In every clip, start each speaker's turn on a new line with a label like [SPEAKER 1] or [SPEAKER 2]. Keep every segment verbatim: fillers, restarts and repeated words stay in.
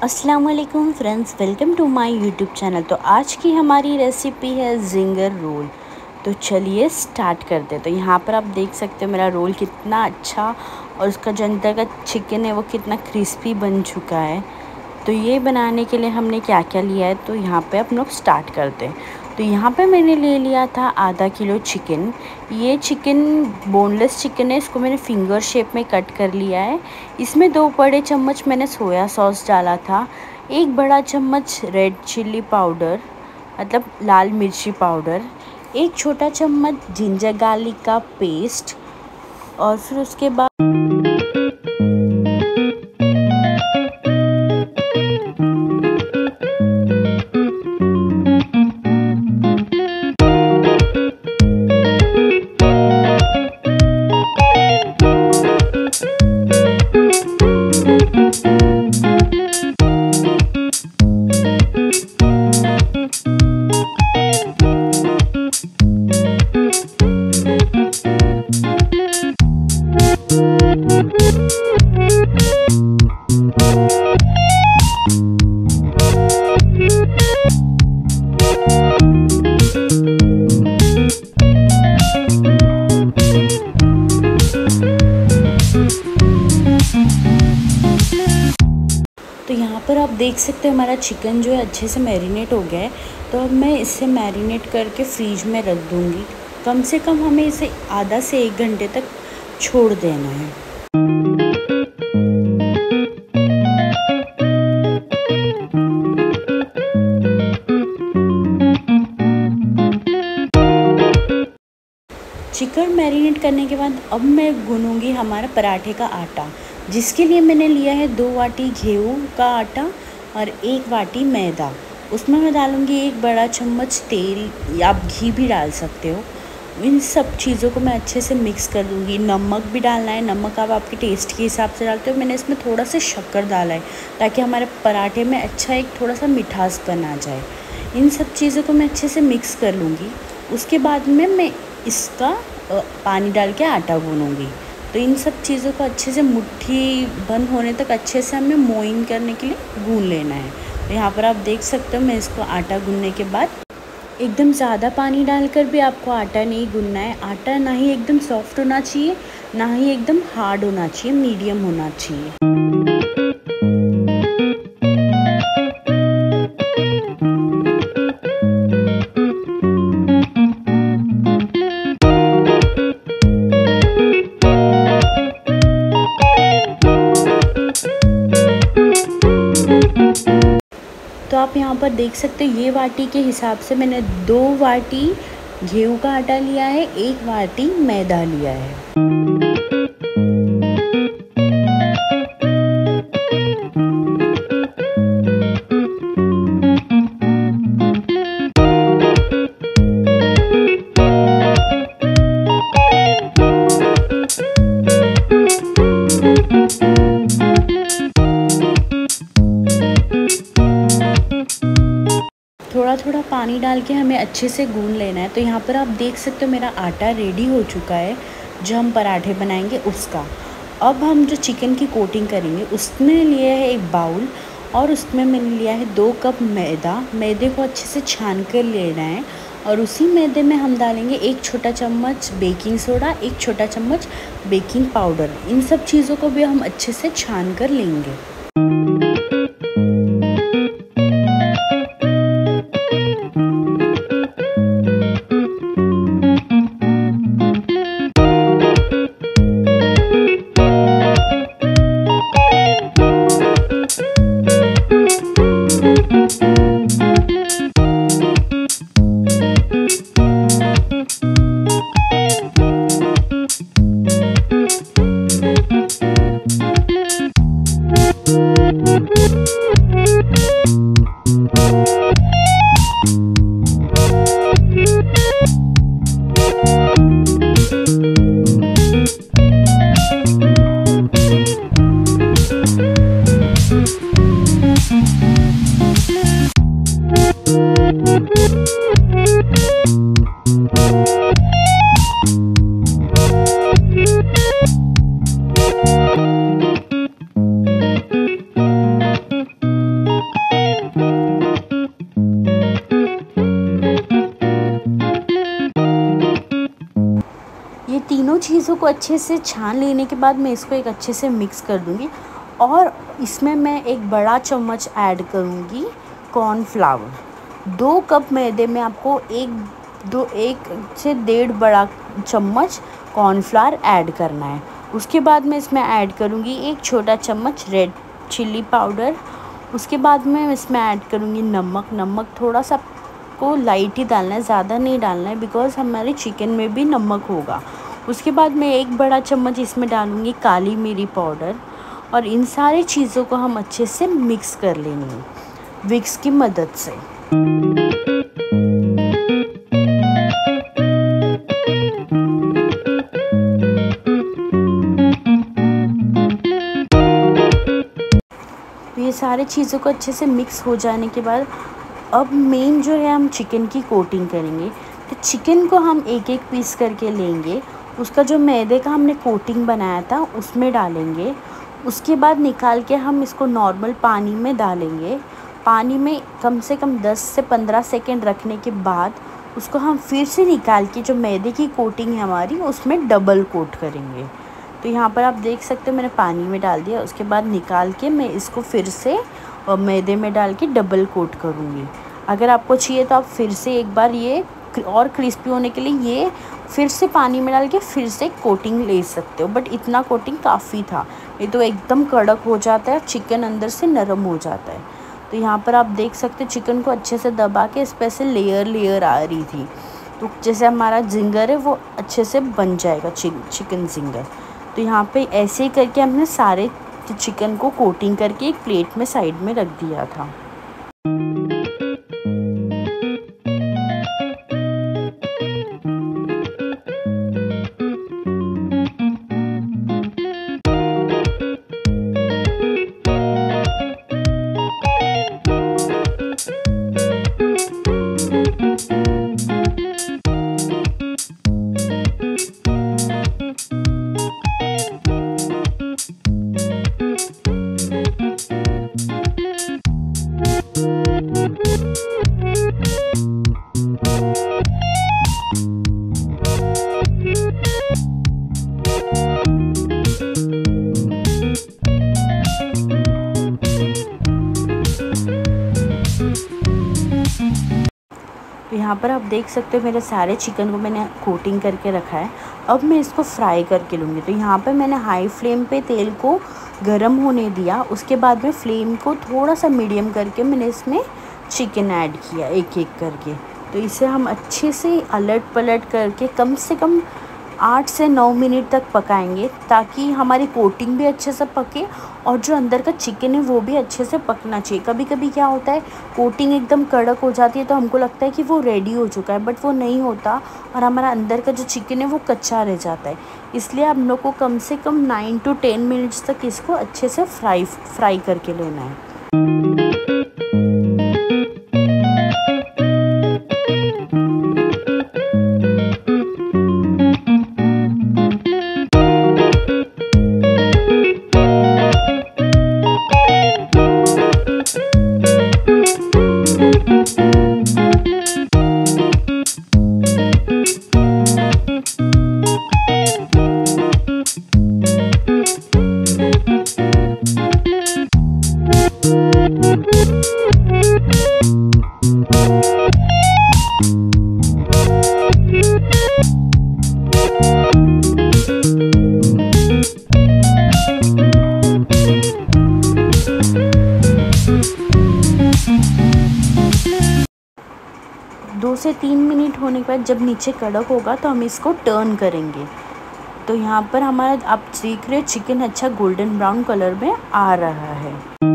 [SPEAKER 1] अस्सलाम वालेकुम friends, welcome to my YouTube channel. तो आज की हमारी रेसिपी है जिंगर रोल। तो चलिए स्टार्ट करते हैं। तो यहाँ पर आप देख सकते हो मेरा रोल कितना अच्छा और उसका जो अंदर का चिकन है वो कितना क्रिस्पी बन चुका है। तो ये बनाने के लिए हमने क्या क्या लिया है, तो यहाँ पे हम लोग स्टार्ट करते हैं। तो यहाँ पे मैंने ले लिया था आधा किलो चिकन। ये चिकन बोनलेस चिकन है, इसको मैंने फिंगर शेप में कट कर लिया है। इसमें दो बड़े चम्मच मैंने सोया सॉस डाला था, एक बड़ा चम्मच रेड चिल्ली पाउडर मतलब लाल मिर्ची पाउडर, एक छोटा चम्मच जिंजर गार्लिक का पेस्ट, और फिर उसके बाद तो यहाँ पर आप देख सकते हैं हमारा चिकन जो है अच्छे से मैरिनेट हो गया है। तो अब मैं इसे मैरिनेट करके फ्रीज में रख दूँगी। कम से कम हमें इसे आधा से एक घंटे तक छोड़ देना है। चिकन मैरिनेट करने के बाद अब मैं गूँधूँगी हमारा पराठे का आटा, जिसके लिए मैंने लिया है दो वाटी गेहूँ का आटा और एक वाटी मैदा। उसमें मैं डालूँगी एक बड़ा चम्मच तेल, या आप घी भी डाल सकते हो। इन सब चीज़ों को मैं अच्छे से मिक्स कर दूँगी। नमक भी डालना है, नमक आप आपके टेस्ट के हिसाब से डालते हो। मैंने इसमें थोड़ा सा शक्कर डाला है ताकि हमारे पराठे में अच्छा एक थोड़ा सा मिठास बना जाए। इन सब चीज़ों को मैं अच्छे से मिक्स कर लूँगी। उसके बाद में मैं इसका पानी डाल के आटा गूँधूँगी। तो इन सब चीज़ों को अच्छे से मुट्ठी बंद होने तक अच्छे से हमें मोइन करने के लिए गूँध लेना है। तो यहाँ पर आप देख सकते हो मैं इसको आटा गूँधने के बाद एकदम ज़्यादा पानी डालकर भी आपको आटा नहीं गूँधना है। आटा ना ही एकदम सॉफ्ट होना चाहिए, ना ही एकदम हार्ड होना चाहिए, मीडियम होना चाहिए। तो आप यहाँ पर देख सकते हो ये वाटी के हिसाब से मैंने दो वाटी गेहूं का आटा लिया है, एक वाटी मैदा लिया है। थोड़ा थोड़ा पानी डाल के हमें अच्छे से गूँध लेना है। तो यहाँ पर आप देख सकते हो मेरा आटा रेडी हो चुका है, जो हम पराठे बनाएंगे उसका। अब हम जो चिकन की कोटिंग करेंगे उसमें लिया है एक बाउल, और उसमें मैंने लिया है दो कप मैदा। मैदे को अच्छे से छान कर लेना है, और उसी मैदे में हम डालेंगे एक छोटा चम्मच बेकिंग सोडा, एक छोटा चम्मच बेकिंग पाउडर। इन सब चीज़ों को भी हम अच्छे से छान कर लेंगे। चीज़ों को अच्छे से छान लेने के बाद मैं इसको एक अच्छे से मिक्स कर दूँगी और इसमें मैं एक बड़ा चम्मच ऐड करूँगी कॉर्नफ्लावर। दो कप मैदे में आपको एक दो एक से डेढ़ बड़ा चम्मच कॉर्नफ्लावर ऐड करना है। उसके बाद मैं इसमें ऐड करूँगी एक छोटा चम्मच रेड चिल्ली पाउडर। उसके बाद मैं इसमें ऐड करूँगी नमक। नमक थोड़ा सा को लाइट ही डालना है, ज़्यादा नहीं डालना है, बिकॉज़ हमारे चिकन में भी नमक होगा। उसके बाद मैं एक बड़ा चम्मच इसमें डालूँगी काली मिरी पाउडर और इन सारी चीज़ों को हम अच्छे से मिक्स कर लेंगे विक्स की मदद से। ये सारे चीज़ों को अच्छे से मिक्स हो जाने के बाद अब मेन जो है हम चिकन की कोटिंग करेंगे। तो चिकन को हम एक एक पीस करके लेंगे, उसका जो मैदे का हमने कोटिंग बनाया था उसमें डालेंगे। उसके बाद निकाल के हम इसको नॉर्मल पानी में डालेंगे। पानी में कम से कम दस से पंद्रह सेकेंड रखने के बाद उसको हम फिर से निकाल के जो मैदे की कोटिंग है हमारी उसमें डबल कोट करेंगे। तो यहाँ पर आप देख सकते हो मैंने पानी में डाल दिया। उसके बाद निकाल के मैं इसको फिर से मैदे में डाल के डबल कोट करूँगी। अगर आपको चाहिए तो आप फिर से एक बार ये और क्रिस्पी होने के लिए ये फिर से पानी में डाल के फिर से कोटिंग ले सकते हो, बट इतना कोटिंग काफ़ी था, ये तो एकदम कड़क हो जाता है, चिकन अंदर से नरम हो जाता है। तो यहाँ पर आप देख सकते हो चिकन को अच्छे से दबा के इस पर से लेयर लेयर आ रही थी। तो जैसे हमारा जिंगर है वो अच्छे से बन जाएगा चिकन जिंगर। तो यहाँ पे ऐसे ही करके हमने सारे चिकन को कोटिंग करके एक प्लेट में साइड में रख दिया था। तो यहाँ पर आप देख सकते हो मेरे सारे चिकन को मैंने कोटिंग करके रखा है। अब मैं इसको फ्राई करके लूँगी। तो यहाँ पर मैंने हाई फ्लेम पे तेल को गरम होने दिया। उसके बाद में फ्लेम को थोड़ा सा मीडियम करके मैंने इसमें चिकन ऐड किया एक एक करके। तो इसे हम अच्छे से अलट पलट करके कम से कम आठ से नौ मिनट तक पकाएंगे, ताकि हमारी कोटिंग भी अच्छे से पके और जो अंदर का चिकन है वो भी अच्छे से पकना चाहिए। कभी कभी क्या होता है कोटिंग एकदम कड़क हो जाती है तो हमको लगता है कि वो रेडी हो चुका है, बट वो नहीं होता और हमारा अंदर का जो चिकन है वो कच्चा रह जाता है। इसलिए हम लोग को कम से कम नाइन टू टेन मिनट्स तक इसको अच्छे से फ्राई फ्राई करके लेना है। दो से तीन मिनट होने के बाद जब नीचे कड़क होगा तो हम इसको टर्न करेंगे। तो यहाँ पर हमारा आप देख रहे चिकन अच्छा गोल्डन ब्राउन कलर में आ रहा है।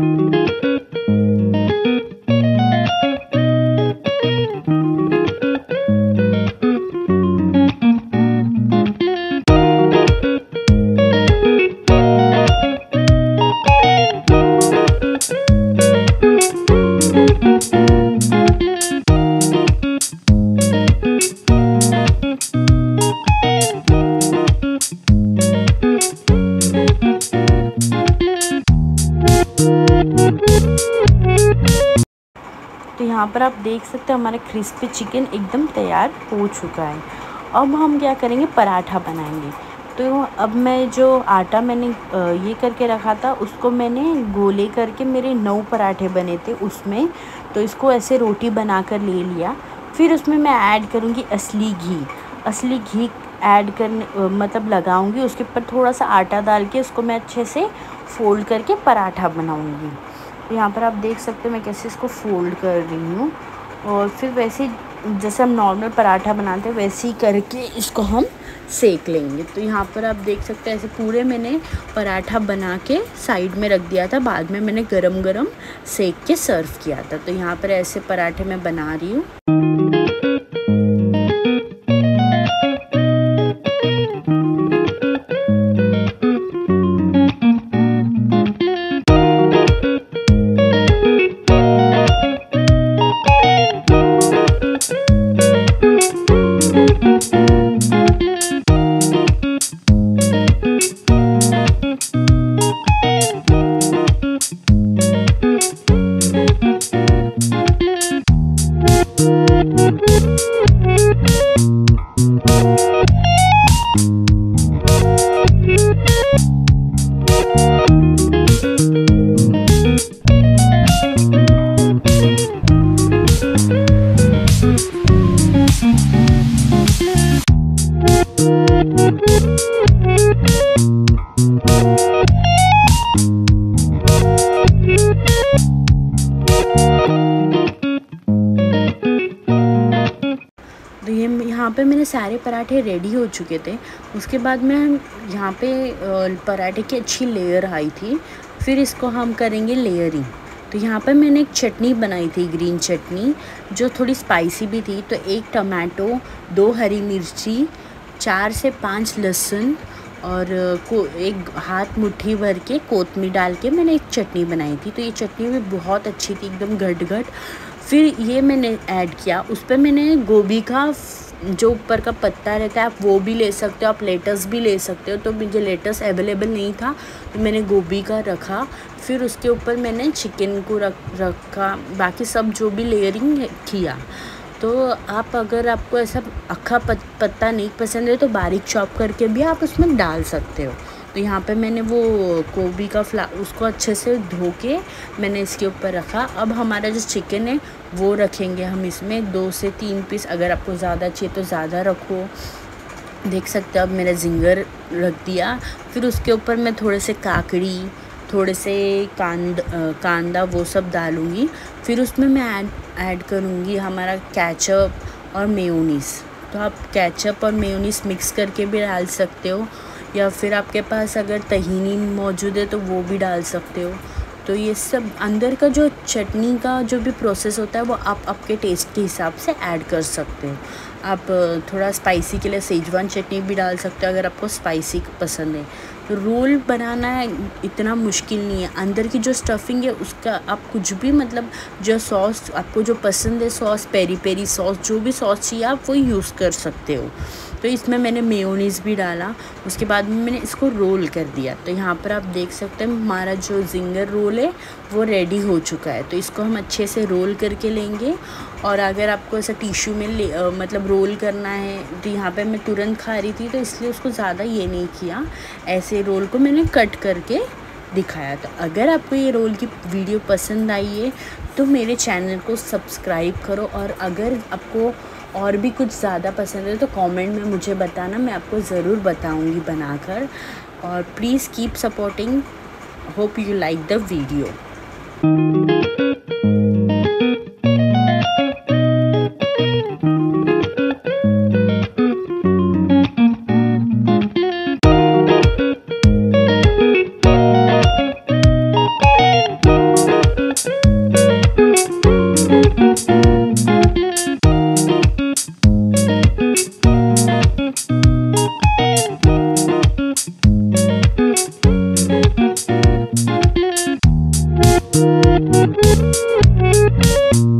[SPEAKER 1] तो यहाँ पर आप देख सकते हो हमारा क्रिस्पी चिकन एकदम तैयार हो चुका है। अब हम क्या करेंगे पराठा बनाएंगे। तो तो अब मैं जो आटा मैंने ये करके रखा था उसको मैंने गोले करके मेरे नौ पराठे बने थे उसमें, तो इसको ऐसे रोटी बनाकर ले लिया। फिर उसमें मैं ऐड करूँगी असली घी। असली घी ऐड करने मतलब लगाऊंगी, उसके ऊपर थोड़ा सा आटा डाल के उसको मैं अच्छे से फ़ोल्ड करके पराठा बनाऊंगी। तो यहाँ पर आप देख सकते हो मैं कैसे इसको फ़ोल्ड कर रही हूँ। और फिर वैसे जैसे हम नॉर्मल पराठा बनाते हैं वैसे ही करके इसको हम सेक लेंगे। तो यहाँ पर आप देख सकते हैं ऐसे पूरे मैंने पराठा बना के साइड में रख दिया था, बाद में मैंने गरम गरम सेक के सर्व किया था। तो यहाँ पर ऐसे पराठे मैं बना रही हूँ। तो ये यहाँ पे मेरे सारे पराठे रेडी हो चुके थे। उसके बाद मैं यहाँ पे पराठे की अच्छी लेयर आई थी। फिर इसको हम करेंगे लेयरिंग। तो यहाँ पर मैंने एक चटनी बनाई थी, ग्रीन चटनी, जो थोड़ी स्पाइसी भी थी। तो एक टमाटो, दो हरी मिर्ची, चार से पाँच लहसुन और को एक हाथ मुट्ठी भर के कोतमीर डाल के मैंने एक चटनी बनाई थी। तो ये चटनी भी बहुत अच्छी थी, एकदम घट घट। फिर ये मैंने ऐड किया, उस पर मैंने गोभी का जो ऊपर का पत्ता रहता है आप वो भी ले सकते हो, आप लेटस भी ले सकते हो। तो मुझे लेटस अवेलेबल नहीं था तो मैंने गोभी का रखा। फिर उसके ऊपर मैंने चिकन को रख रखा बाकी सब जो भी लेयरिंग किया। तो आप अगर आपको ऐसा अक्खा पत्ता नहीं पसंद है तो बारीक चॉप करके भी आप उसमें डाल सकते हो। तो यहाँ पे मैंने वो गोभी का फ्ला उसको अच्छे से धो के मैंने इसके ऊपर रखा। अब हमारा जो चिकन है वो रखेंगे हम इसमें, दो से तीन पीस, अगर आपको ज़्यादा चाहिए तो ज़्यादा रखो। देख सकते हो अब मेरा जिंगर रख दिया। फिर उसके ऊपर मैं थोड़े से काकड़ी, थोड़े से कांद कांदा वो सब डालूँगी। फिर उसमें मैं ऐड ऐड करूँगी हमारा केचप और मेयोनीज़। तो आप केचप और मेयोनीज़ मिक्स करके भी डाल सकते हो, या फिर आपके पास अगर तहीनी मौजूद है तो वो भी डाल सकते हो। तो ये सब अंदर का जो चटनी का जो भी प्रोसेस होता है वो आप आपके टेस्ट के हिसाब से ऐड कर सकते हो। आप थोड़ा स्पाइसी के लिए सेजवान चटनी भी डाल सकते हो अगर आपको स्पाइसी पसंद है। तो रोल बनाना है इतना मुश्किल नहीं है, अंदर की जो स्टफिंग है उसका आप कुछ भी मतलब जो सॉस आपको जो पसंद है, सॉस पेरी पेरी सॉस जो भी सॉस चाहिए आप वो यूज़ कर सकते हो। तो इसमें मैंने मेयोनीज़ भी डाला, उसके बाद में मैंने इसको रोल कर दिया। तो यहाँ पर आप देख सकते हैं हमारा जो जिंगर रोल है वो रेडी हो चुका है। तो इसको हम अच्छे से रोल करके लेंगे। और अगर आपको ऐसा टिश्यू में ले आ, मतलब रोल करना है, तो यहाँ पे मैं तुरंत खा रही थी तो इसलिए उसको ज़्यादा ये नहीं किया, ऐसे रोल को मैंने कट करके दिखाया। तो अगर आपको ये रोल की वीडियो पसंद आई है तो मेरे चैनल को सब्सक्राइब करो, और अगर आपको और भी कुछ ज़्यादा पसंद है तो कमेंट में मुझे बताना, मैं आपको ज़रूर बताऊंगी बनाकर। और please keep supporting, hope you like the video. Thank you.